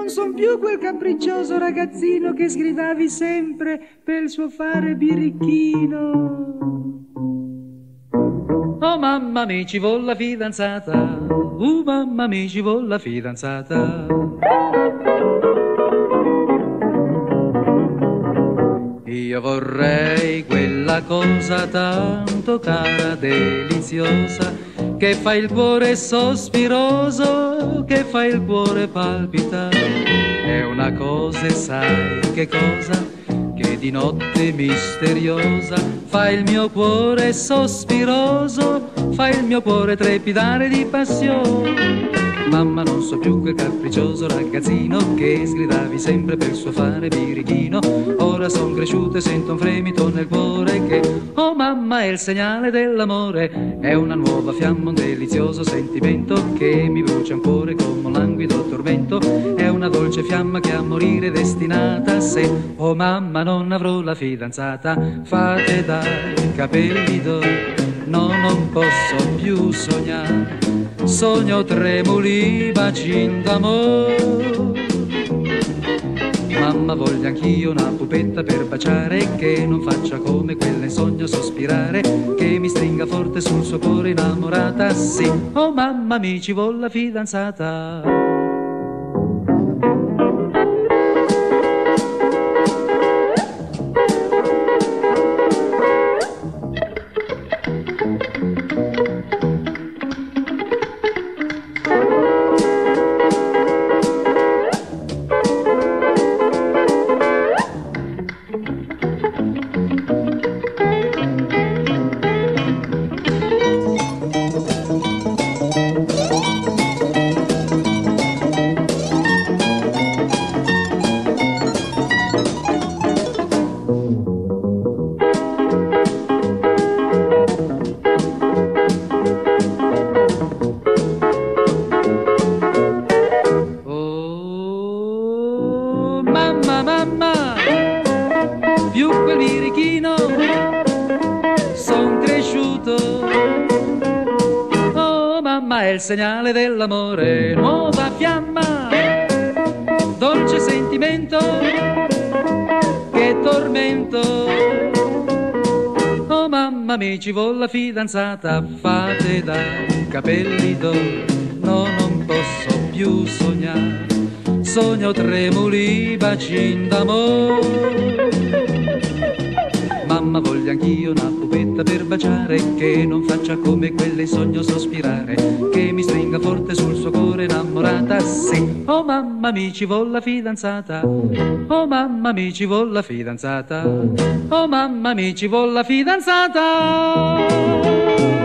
non son più quel capriccioso ragazzino che sgridavi sempre per il suo fare birichino. Oh mamma mi ci vuol la fidanzata, mamma mi ci vuol la fidanzata. Io vorrei quella cosa tanto cara, deliziosa, che fa il cuore sospiroso, che fa il cuore palpitare. È una cosa, sai che cosa? Che di notte misteriosa fa il mio cuore sospiroso, fa il mio cuore trepidare di passione. Mamma, non so più quel capriccioso ragazzino che sgridavi sempre per il suo fare birichino. Ora son cresciuto e sento un fremito nel cuore che, oh mamma, è il segnale dell'amore. È una nuova fiamma, un delizioso sentimento che mi brucia un cuore come un languido tormento. È una dolce fiamma che a morire è destinata. Se, oh mamma, non avrò la fidanzata, fate dai capelli d'oro, no, non posso più sognare. Sogno tremuli, bacin d'amore. Mamma, voglio anch'io una pupetta per baciare, che non faccia come quella in sogno sospirare, che mi stringa forte sul suo cuore innamorata. Sì, oh mamma, mi ci vuol la fidanzata. Mamma, più quel birichino son cresciuto. Oh mamma, è il segnale dell'amore, nuova fiamma, dolce sentimento, che tormento. Oh mamma, mi ci vuol la fidanzata, fate dai capelli d'oro, no, non posso più sognare. Sogno tremuli, bacin d'amore. Mamma, voglio anch'io una pupetta per baciare, che non faccia come quelle in sogno sospirare, che mi stringa forte sul suo cuore innamorata. Sì, oh mamma, mi ci vuol la fidanzata. Oh mamma, mi ci vuol la fidanzata. Oh mamma, mi ci vuol la fidanzata.